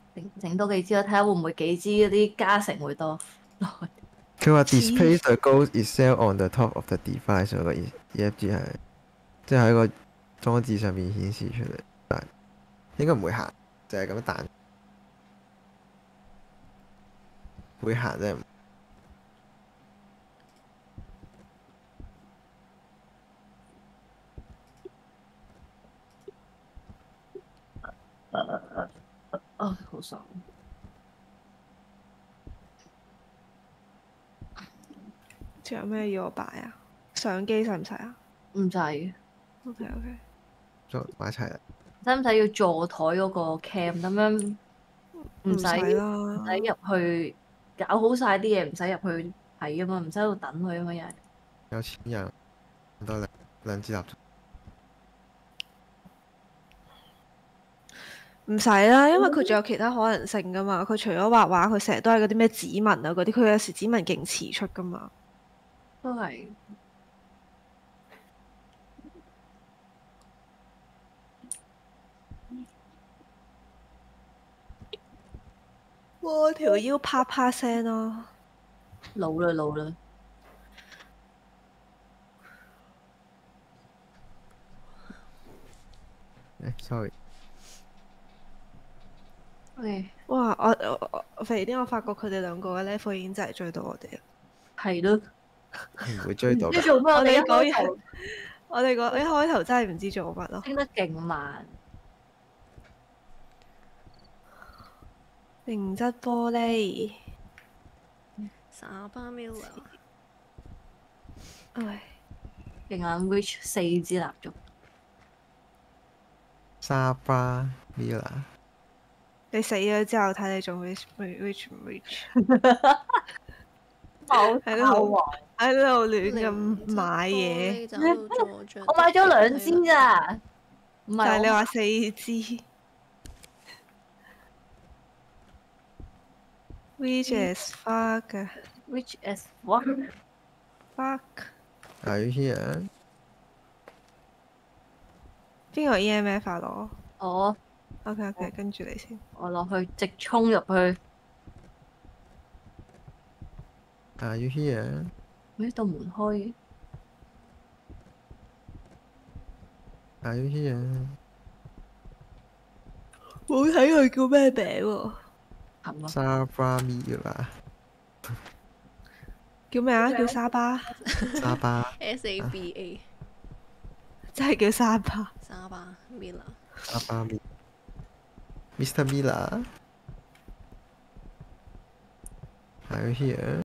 整多幾支咯，睇下會唔會幾支嗰啲加成會多。 佢話黐 displays the goals itself on the top of the device 嗰個 EFG 係，即係喺個裝置上面顯示出嚟，但係應該唔會行，就係咁樣彈，會行啫。 啊，好爽！ 仲有咩要我擺啊？相機使唔使啊唔使，使 ？OK OK。 就買齊啦。 唔使要座台嗰個 cam 咁樣？唔使唔使唔使啦。 入去搞好晒啲嘢，唔使入去睇啊嘛，唔使喺度等佢啊嘛，又係。 有錢人多兩支蠟燭。 唔使啦，因為佢仲有其他可能性噶嘛。佢除咗畫畫，佢成日都係嗰啲咩指紋啊嗰啲，佢有時指紋勁遲出噶嘛。 都係。 哇！條腰啪啪聲咯。 老啦老啦。 sorry。 OK。 哇！我肥啲，我發覺佢哋兩個嘅 level 已經真係追到我哋啦。 係咯。 唔會追到㗎。 唔知做咩？我哋一講開頭我哋一開頭真係唔知做乜咯。 升得勁慢。 凝質玻璃。 沙巴 Miller。 唉。 勁眼 reach 4支蠟燭。 沙巴 Mila。 你死咗之後睇你仲 reach 唔 reach？ 冇喺度喺度亂咁買嘢。 我買咗2支咋，唔係但係你話4支。Which is fuck。 Which is what？ fuck。 Are you here？ 邊個 EMF 發攞？ 我 OK OK，跟住你先。 我落去直衝入去。 Are you here？ 呢度門開嘅。 Are you here？ 冇睇佢叫咩名喎？ 係嘛？ 沙巴 Mila。 叫咩啊？叫沙巴。 沙巴。 SABA。 真係叫沙巴。 沙巴 Miller。 沙巴 Mr. Mila。Are you here？